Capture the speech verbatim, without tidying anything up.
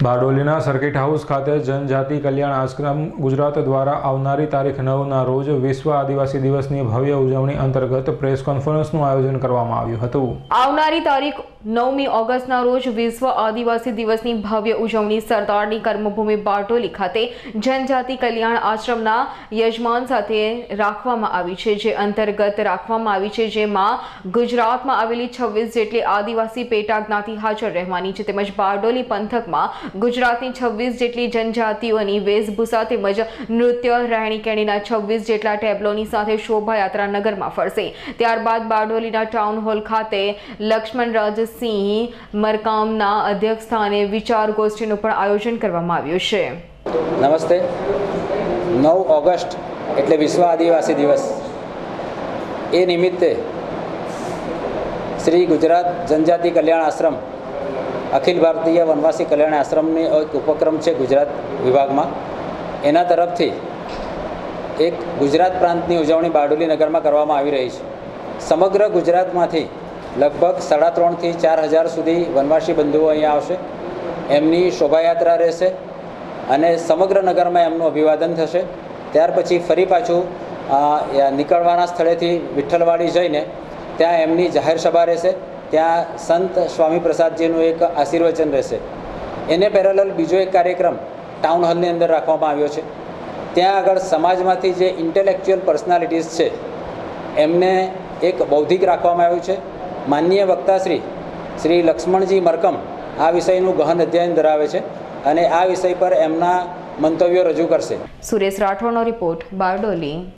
બારડોલીના circuit house ખાતે જનજાતિ કલ્યાણ આશ્રમ ગુજરાત દ્વારા આવનારી તારીખ નવના રોજ વિશ્વ આદિવાસી દિવસની ભવ્ય ઉજવણી અંતર્ગત પ્રેસ કોન્ફરન્સનું આયોજન કરવામાં આવ્યું હતું। આવનારી તારીખ નવમી ઓગસ્ટના રોજ વિશ્વ આદિવાસી દિવસની ભવ્ય ઉજવણી સરદારની કર્મભૂમિ બારડોલી ખાતે જનજાતિ કલ્યાણ આશ્રમના યજમાન સાથે રાખવામાં આવી છે, જે અંતર્ગત રાખવામાં આવી છે, જેમાં ગુજરાતમાં આવેલી છવ્વીસ જેટલી આદિવાસી પેટા જ્ઞાતિ હાજર રહેવાની છે, તેમજ બારડોલી પંથકમાં ગુજરાતની છવ્વીસ જેટલી જનજાતિઓની વેશભૂષા તેમજ નૃત્ય રહેણી કહેણીના છવ્વીસ જેટલા ટેબ્લોની સાથે શોભાયાત્રા નગરમાં ફરશે। ત્યારબાદ બારડોલીના ટાઉન હોલ ખાતે લક્ષ્મણરાજ સિંહ મરકામના અધ્યક્ષ સ્થાને વિચાર ગોષ્ઠીનું પણ આયોજન કરવામાં આવ્યું છે। નમસ્તે। નવ ઓગસ્ટ એટલે વિશ્વ આદિવાસી દિવસ। એ નિમિત્તે શ્રી ગુજરાત જનજાતિ કલ્યાણ આશ્રમ અખિલ ભારતીય વનવાસી કલ્યાણ આશ્રમની એક ઉપક્રમ છે ગુજરાત વિભાગમાં, એના તરફથી એક ગુજરાત પ્રાંતની ઉજવણી બારડોલી નગરમાં કરવામાં આવી રહી છે। સમગ્ર ગુજરાતમાંથી લગભગ સાડા ત્રણથી ચાર હજાર સુધી વનવાસી બંધુઓ અહીંયા આવશે। એમની શોભાયાત્રા રહેશે અને સમગ્ર નગરમાં એમનું અભિવાદન થશે। ત્યાર પછી ફરી પાછું નીકળવાના સ્થળેથી વિઠ્ઠલવાડી જઈને ત્યાં એમની જાહેર સભા રહેશે। ત્યાં સંત સ્વામી પ્રસાદજીનું એક આશીર્વચન રહેશે। એને પેરેલલ બીજો એક કાર્યક્રમ ટાઉન હોલની અંદર રાખવામાં આવ્યો છે। ત્યાં આગળ સમાજમાંથી જે ઇન્ટેલેક્ચ્યુઅલ પર્સનાલિટીઝ છે એમને એક બૌદ્ધિક રાખવામાં આવ્યું છે। માનનીય વક્તાશ્રી શ્રી લક્ષ્મણજી મરકમ આ વિષયનું ગહન અધ્યયન ધરાવે છે અને આ વિષય પર એમના મંતવ્યો રજૂ કરશે। સુરેશ રાઠોડનો રિપોર્ટ, બારડોલી।